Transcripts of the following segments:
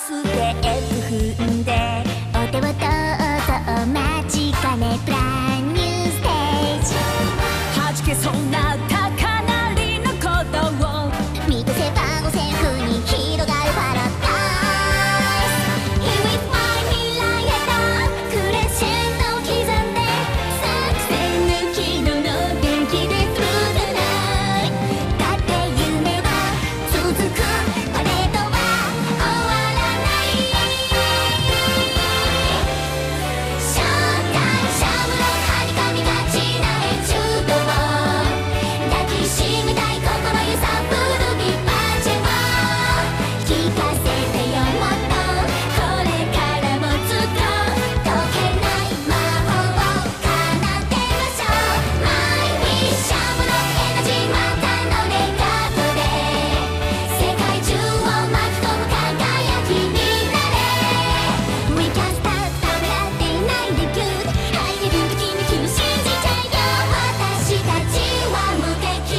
ステップ踏んでお手をどうぞお待ちかねブランニューステージ弾けそうな高鳴りの鼓動を満たせば五線譜に広がるパラダイス Here with my 未来へとクレッシェンドを刻んで作戦抜きの電気で Through the night だって夢は続くパレードは終わらないショータイムシャムのはにかみがちなエチュードを抱きしめたい心揺さぶるビバチェを聞かせてよもっとこれからもずっと解けない魔法を奏でましょうマイミッションのエナジーまたのレガートで世界中を巻き込む輝きになれ We can start ためらっていないで Good 入れるときめきを信じちゃえよ私たちは無敵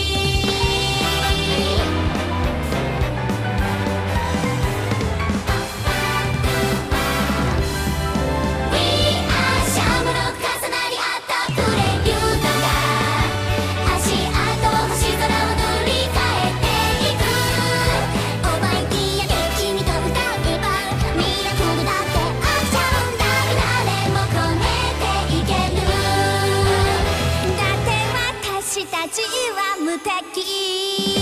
We are シャムの重なり合ったプレリュードが足跡星空を塗り替えていくオーマイディアで君と歌えばミラクルだって起きちゃうんだ誰も超えていけるだって私たちは無敵